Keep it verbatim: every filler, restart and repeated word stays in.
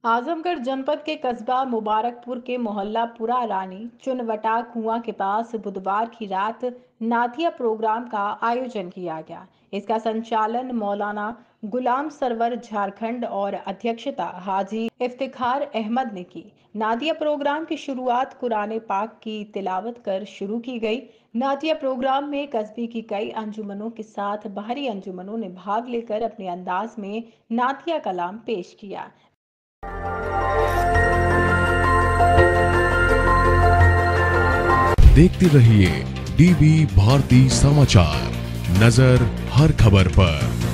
आजमगढ़ जनपद के कस्बा मुबारकपुर के मोहल्ला पुरा रानी चुनवटा कुआं के पास बुधवार की रात नाथिया प्रोग्राम का आयोजन किया गया। इसका संचालन मौलाना गुलाम सरवर झारखंड और अध्यक्षता हाजी इफ्तिखार अहमद ने की। नादिया प्रोग्राम की शुरुआत कुरान पाक की तिलावत कर शुरू की गई। नादिया प्रोग्राम में कस्बे की कई अंजुमनों के साथ बाहरी अंजुमनों ने भाग लेकर अपने अंदाज में नातिया कलाम पेश किया। देखते रहिए डीबी भारती समाचार, नजर हर खबर पर।